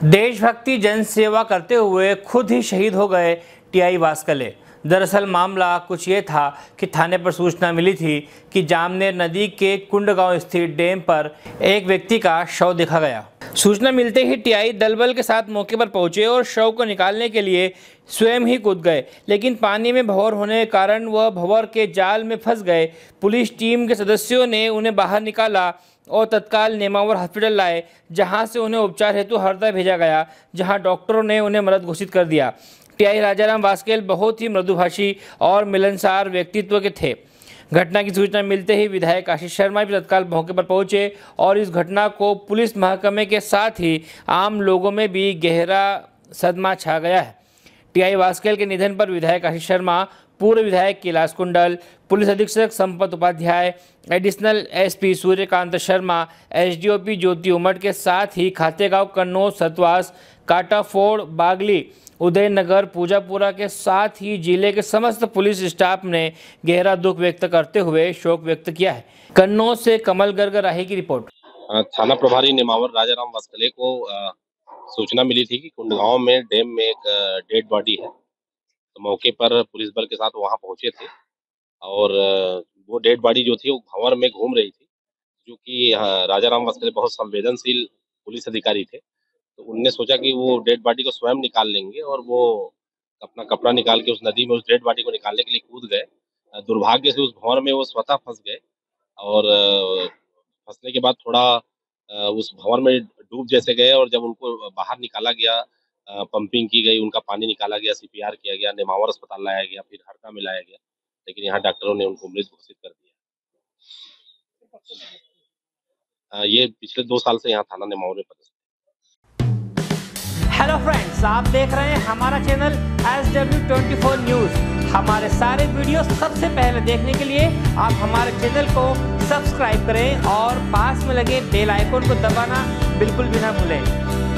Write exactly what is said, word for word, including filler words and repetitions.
देशभक्ति जन सेवा करते हुए खुद ही शहीद हो गए टीआई वास्कले। दरअसल मामला कुछ ये था कि थाने पर सूचना मिली थी कि जामनेर नदी के कुंडगांव स्थित डैम पर एक व्यक्ति का शव देखा गया। सूचना मिलते ही टीआई दलबल के साथ मौके पर पहुंचे और शव को निकालने के लिए स्वयं ही कूद गए, लेकिन पानी में भंवर होने के कारण वह भंवर के जाल में फंस गए। पुलिस टीम के सदस्यों ने उन्हें बाहर निकाला और तत्काल नेमावर हॉस्पिटल लाए, जहां से उन्हें उपचार हेतु हरदा भेजा गया, जहां डॉक्टरों ने उन्हें मृत घोषित कर दिया। टीआई राजाराम वास्केल बहुत ही मृदुभाषी और मिलनसार व्यक्तित्व के थे। घटना की सूचना मिलते ही विधायक आशीष शर्मा भी तत्काल मौके पर पहुंचे और इस घटना को पुलिस महकमे के साथ ही आम लोगों में भी गहरा सदमा छा गया है। टीआई वास्केल के निधन पर विधायक आशीष शर्मा, पूर्व विधायक कैलाश कुंडल, पुलिस अधीक्षक Sampat Upadhyay, additional SP Suryakant Sharma, SDOP Jyoti Umat के साथ ही खातेगांव, कन्नौज, सतवास, काटाफोड़, बागली, उदयनगर, पूजापुरा के साथ ही जिले के समस्त पुलिस स्टाफ ने गहरा दुख व्यक्त करते हुए शोक व्यक्त किया है। कन्नौज से कमल गर्ग राही की रिपोर्ट। थाना प्रभारी नेमावर राजाराम वास्कले को सूचना मिली थी कि कुंडगांव में डैम में एक डेड बॉडी है, तो मौके पर पुलिस बल के साथ वहां पहुंचे थे और वो डेड बॉडी जो थी वो भंवर में घूम रही थी। जो कि राजाराम वास्कले बहुत संवेदनशील पुलिस अधिकारी थे, तो उनने सोचा कि वो डेड बॉडी को स्वयं निकाल लेंगे और वो अपना कपड़ा निकाल के उस नदी में उस डेड बॉडी को निकालने के लिए कूद गए। दुर्भाग्य से उस भंवर में वो स्वतः फंस गए और फंसने के बाद थोड़ा उस भंवर में डूब जैसे गए और जब उनको बाहर निकाला गया, पंपिंग की गई, उनका पानी निकाला गया, सीपीआर किया गया, नेमावर अस्पताल लाया गया, फिर हरदा में लाया गया, लेकिन यहाँ डॉक्टरों ने उनको मृत घोषित कर दिया। ये पिछले दो साल से यहाँ थाना नेमावर में पदस्थ। हेलो फ्रेंड्स, आप देख रहे हैं हमारा channel S W twenty four news. हमारे सारे वीडियो सबसे पहले देखने के लिए आप हमारे चैनल को सब्सक्राइब करें और पास में लगे बेल आइकन को दबाना बिल्कुल भी ना भूलें।